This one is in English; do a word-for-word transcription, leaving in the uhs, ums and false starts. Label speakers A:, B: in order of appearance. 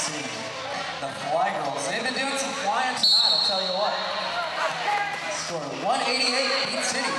A: City. The Fly Girls. They've been doing some flying tonight, I'll tell you what. Score one eighty-eight, Beat City.